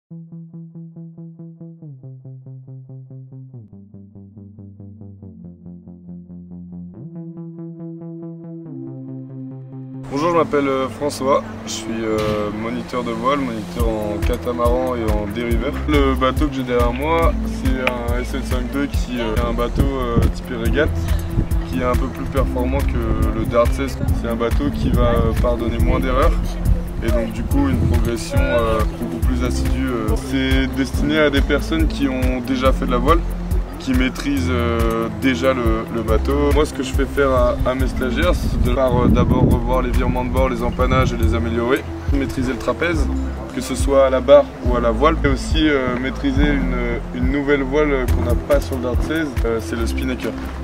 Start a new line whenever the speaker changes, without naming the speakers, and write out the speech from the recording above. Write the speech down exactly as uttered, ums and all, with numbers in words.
Bonjour, je m'appelle François, je suis euh, moniteur de voile, moniteur en catamaran et en dériveur. Le bateau que j'ai derrière moi, c'est un S L cinquante-deux qui euh, est un bateau euh, typé régate, qui est un peu plus performant que le Dart seize. C'est un bateau qui va euh, pardonner moins d'erreurs et donc du coup une progression euh, beaucoup plus assidue. Euh. C'est destiné à des personnes qui ont déjà fait de la voile, qui maîtrisent euh, déjà le, le bateau. Moi, ce que je fais faire à, à mes stagiaires, c'est de euh, d'abord revoir les virements de bord, les empannages et les améliorer, maîtriser le trapèze, que ce soit à la barre ou à la voile, et aussi euh, maîtriser une, une nouvelle voile qu'on n'a pas sur le Dart seize, euh, c'est le spinnaker.